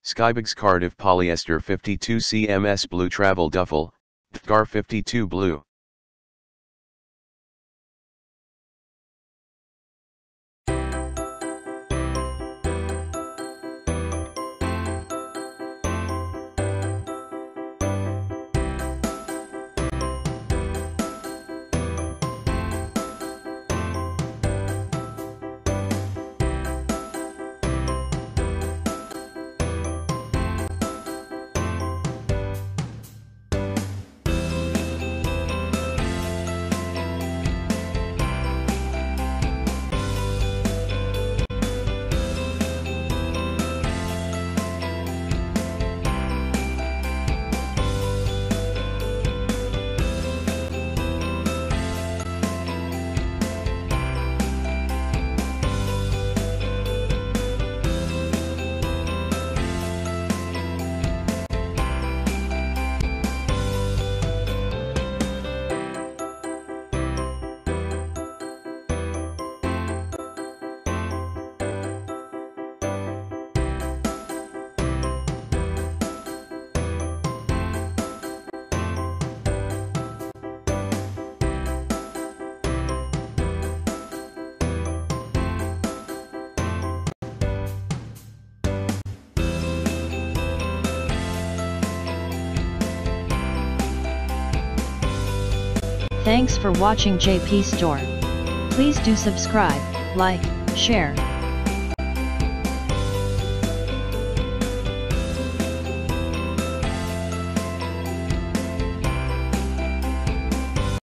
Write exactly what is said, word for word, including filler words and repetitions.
Skybags Cardiff Polyester fifty-two C M S Blue Travel Duffel, T G A R fifty-two Blue. Thanks for watching J P Store. Please do subscribe, like, share,